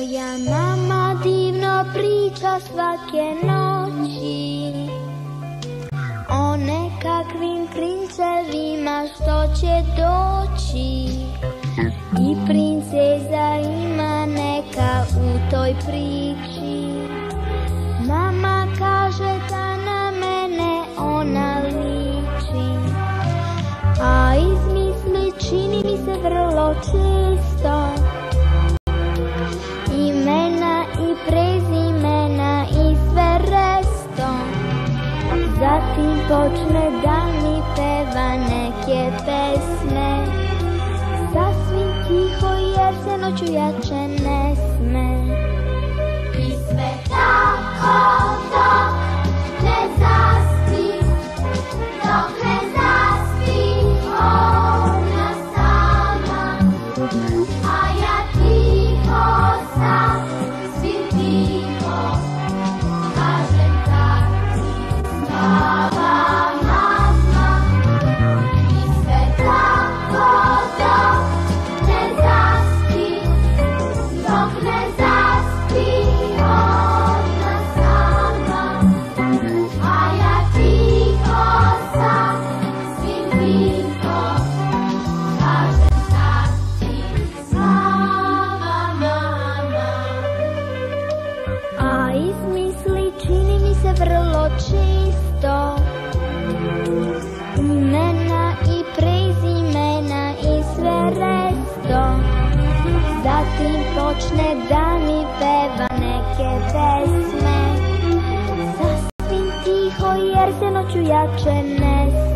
Moja mama divno priča svake noći o nekakvim princevima što će doći. I princeza ima neka u toj priči. Mama kaže da na mene ona liči, a izmisli čini mi se vrlo čisto. Imena i prezimena i sve resto. Zatim počne da mi peva neke pesme, sasvim tiho jer se noću jače ne sme. I sve tako dok ne zaspi, dok ne zaspi ona sama, a ja tiho sam, svim tiho kažem tak ti spava mama. I sve tako dok ne zaspi, dok ne zaspi ona sama, a ja tiho sam, svim tiho kažem tak ti spava mama. A izmisli čini mi se vrlo čisto. Imena i prezimena i sve resto. Zatim počne da mi peva neke pesme, sasvim tiho jer se noću jače ne sme.